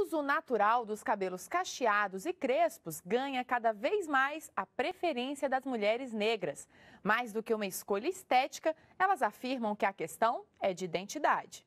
uso natural dos cabelos cacheados e crespos ganha cada vez mais a preferência das mulheres negras. Mais do que uma escolha estética, elas afirmam que a questão é de identidade.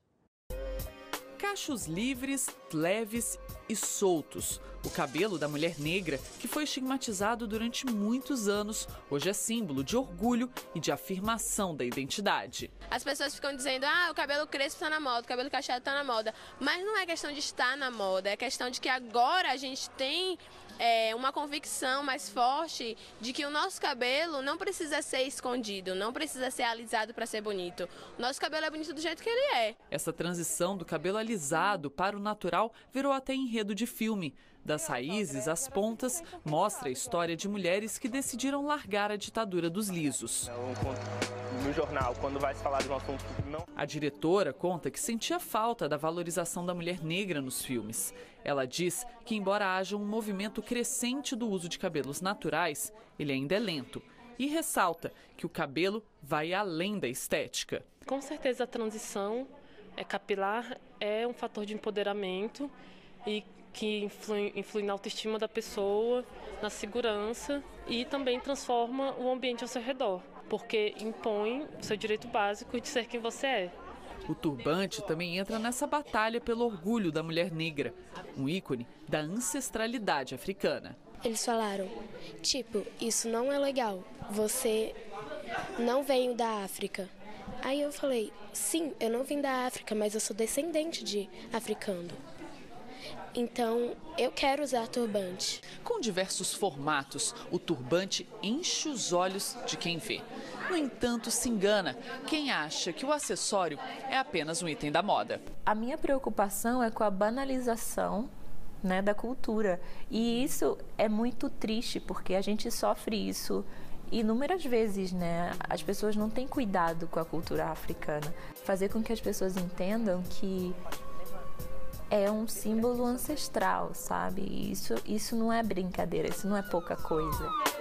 Cachos livres, leves e soltos. O cabelo da mulher negra, que foi estigmatizado durante muitos anos, hoje é símbolo de orgulho e de afirmação da identidade. As pessoas ficam dizendo, o cabelo crespo está na moda, o cabelo cacheado está na moda. Mas não é questão de estar na moda, é questão de que agora a gente tem uma convicção mais forte de que o nosso cabelo não precisa ser escondido, não precisa ser alisado para ser bonito. O nosso cabelo é bonito do jeito que ele é. Essa transição do cabelo alisado para o natural virou até enredo de filme. Das raízes às pontas, mostra a história de mulheres que decidiram largar a ditadura dos lisos. No jornal, quando vai se falar de um assunto que não... A diretora conta que sentia falta da valorização da mulher negra nos filmes. Ela diz que, embora haja um movimento crescente do uso de cabelos naturais, ele ainda é lento. E ressalta que o cabelo vai além da estética. Com certeza a transição capilar é um fator de empoderamento e que influi na autoestima da pessoa, na segurança e também transforma o ambiente ao seu redor, porque impõe o seu direito básico de ser quem você é. O turbante também entra nessa batalha pelo orgulho da mulher negra, um ícone da ancestralidade africana. Eles falaram, isso não é legal, você não veio da África. Aí eu falei, sim, eu não vim da África, mas eu sou descendente de africano. Então, eu quero usar turbante. Com diversos formatos, o turbante enche os olhos de quem vê. No entanto, se engana quem acha que o acessório é apenas um item da moda. A minha preocupação é com a banalização, da cultura. E isso é muito triste, porque a gente sofre isso inúmeras vezes, As pessoas não têm cuidado com a cultura africana. Fazer com que as pessoas entendam que é um símbolo ancestral, sabe? Isso não é brincadeira, isso não é pouca coisa.